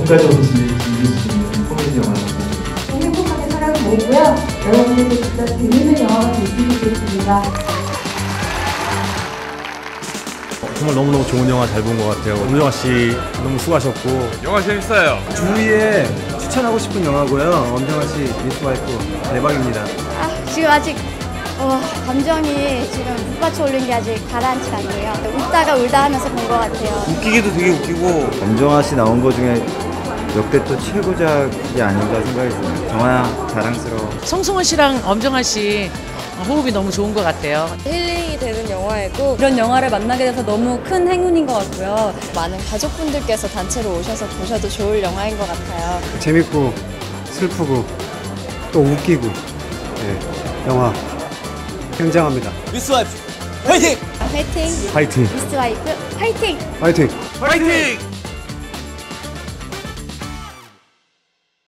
효과적으로 즐길 수 있는 코미디 영화입니다. 행복하게 살아도 되고요. 여러분들께 진짜 재밌는 영화가 될 수 있겠습니다. 정말 너무너무 좋은 영화 잘 본 것 같아요. 엄정화 씨 너무 수고하셨고 영화 재밌어요. 주위에 추천하고 싶은 영화고요. 엄정화 씨 미스 와이프 대박입니다. 지금 아직 감정이 지금 북받쳐 올린 게 아직 가라앉지 않네요. 웃다가 울다 하면서 본 것 같아요. 웃기기도 되게 웃기고. 엄정화 씨 나온 거 중에 역대 또 최고작이 아닌가 생각이 듭니다. 정화야 자랑스러워. 송승헌 씨랑 엄정화 씨 호흡이 너무 좋은 것 같아요. 힐링이 되는 영화이고 이런 영화를 만나게 돼서 너무 큰 행운인 것 같고요. 많은 가족분들께서 단체로 오셔서 보셔도 좋을 영화인 것 같아요. 재밌고 슬프고 또 웃기고 영화 굉장합니다. 미스 와이프 화이팅! 화이팅! 파이팅! 미스 와이프 화이팅! 화이팅! 화이팅!